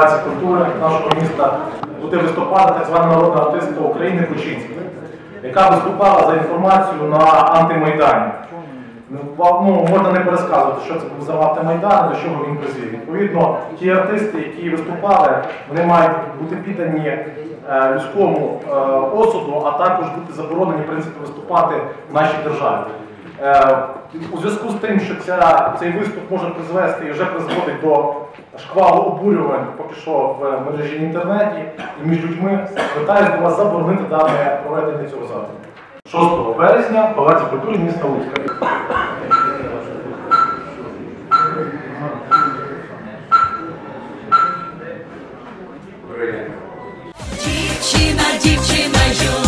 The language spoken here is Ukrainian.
Палаці культури нашого міста буде виступати так звана народна артистка України Кучинська, яка виступала за інформацію на антимайдані. Можна не пересказувати, що це був за антимайдан, до чого він призвів. Відповідно, ті артисти, які виступали, вони мають бути піддані людському осуду, а також бути заборонені, в принципі, виступати в нашій державі. У зв'язку з тим, що цей виступ може призвести і вже призводить до шквалу обурювань, поки що в мережі інтернеті і між людьми, звертаюся до вас заборонити дане проведення цього заходу. 6 березня в Палаці культури міста Луцька. Дівчина, дівчина,